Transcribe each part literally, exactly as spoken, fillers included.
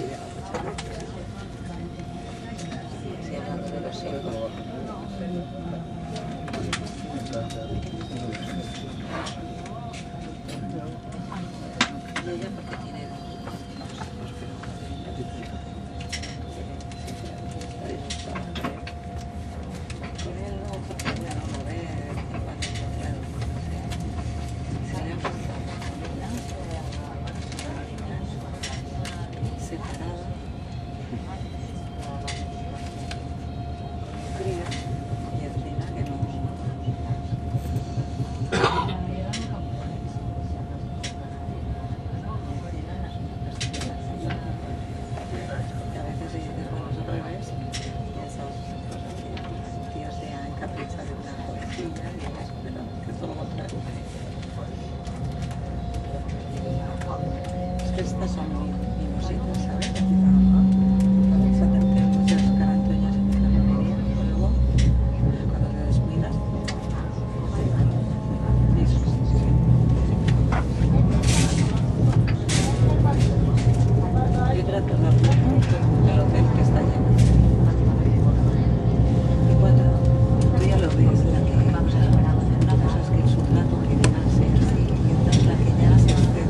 Sí, hablando de los hijos. Y ella porque tiene dos hijos, con él no, porque ya no lo ve de vez en cuando, claro, se le ha pasado separada, cría, y encima que no. Estas son mimositas, ¿sabes? Se hacen muchas carantoñas en la memoria, luego, cuando te descuidas, eso sí, sí. Yo trato de hablar del hotel que está lleno. Y cuando tú ya lo ves, la que vamos a esperar, una cosa es que en su trato general sea así, y otra es la que ya se excede.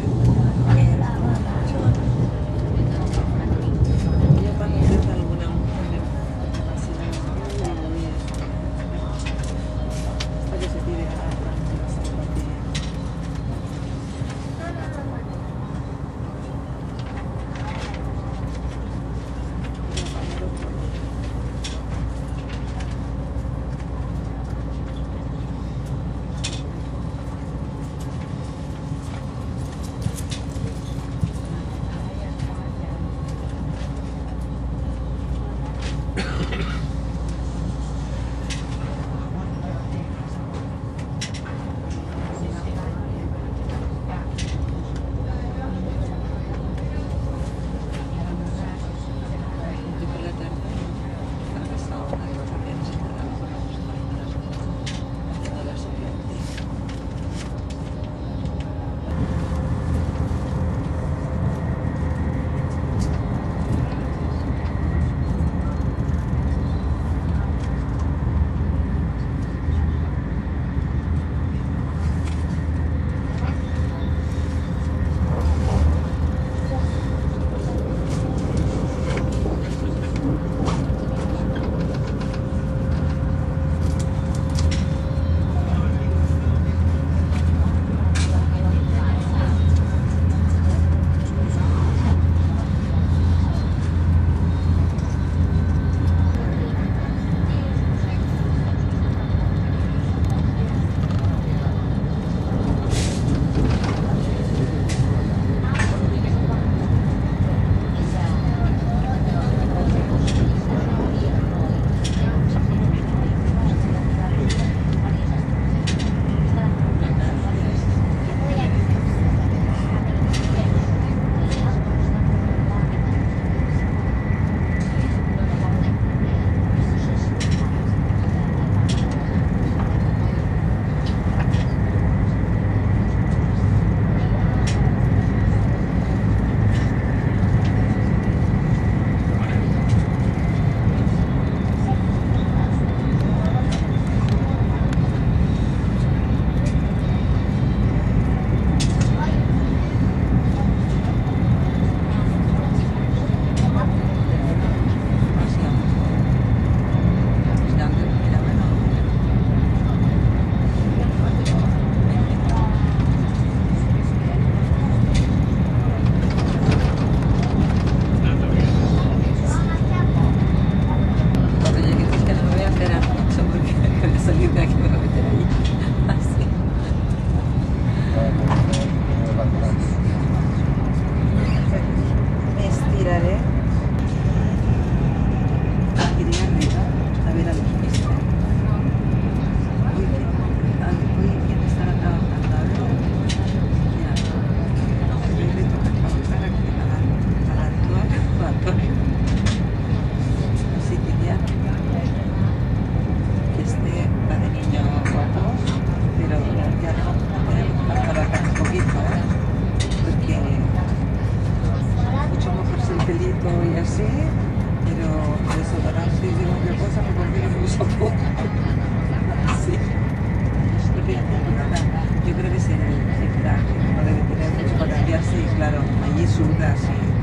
foto y así, pero desodorante y cualquier cosa me parece que no uso poco. Sí. Pues fíjate, nada, yo creo que es el, el traje, no debe tener mucho para cambiarse y claro, allí sudas y